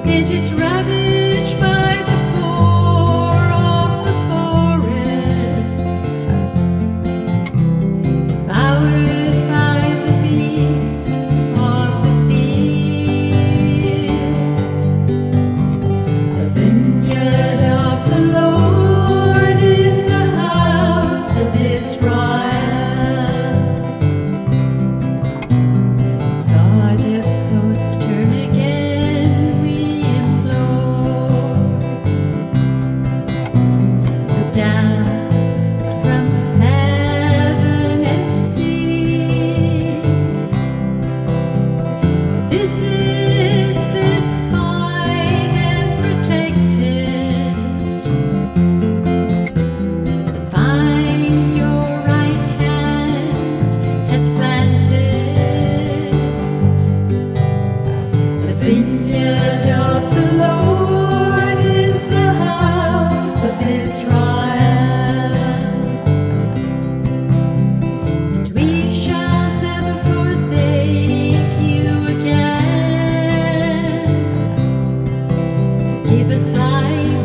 It is ravaged by the boar of the forest, devoured by the beast of the field. The vineyard of the Lord is the house of Israel. God of hosts, turn again, we implore. Look down from heaven and see. Visit this vine and protect it. The vine your right hand has planted. The vineyard of the Lord is the house of Israel. And we shall never forsake you again. Give us life